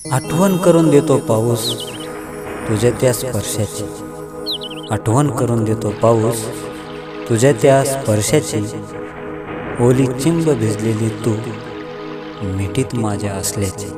आठवण करून देतो पाऊस तुझ्या त्या स्पर्शाची, आठवण करून देतो पाऊस तुझ्या त्या स्पर्शाची। ओली चिंब भिजलेली तू मिठीत माझ्या असल्याची।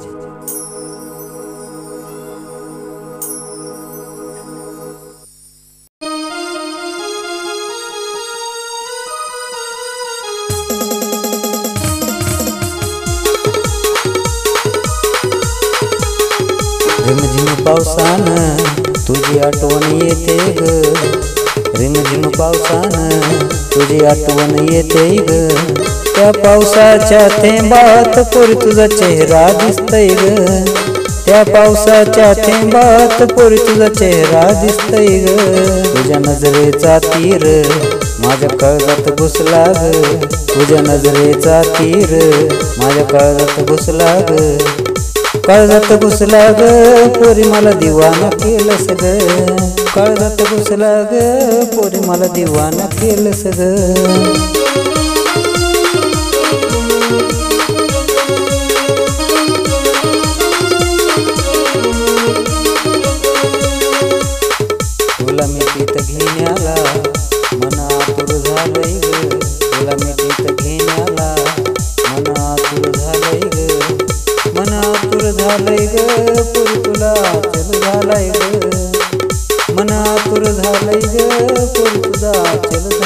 रिमझिम पावसानं तुझी आठवण येते ग, रिमझिम पावसानं तुझी आठवण येते ग। त्या पावसाच्या थेंबात पोरी तुझा चेहरा दिसतय ग, त्या पावसाच्या थेंबात पोरी तुझा चेहरा दिसतय ग। तुझ्या नजरेचा तीर माझ्या काळजात घुसला ग, तुझ्या नजरेचा तीर माझ्या काळजात घुसला ग, काळजात घुसला ग पोरी मला दिवाना केलंस ग, काळजात घुसला ग पोरी मला दिवाना केलंस ग। तुला मिठीत घेण्याला मन आतुर झालंय ग, तुला मिठीत घेण्याला मन आतुर झालंय ग, मन आतुर झालंय ग पोरी तुला चल झालंय ग, मन आतुर झालंय ग पोरी तुझा चल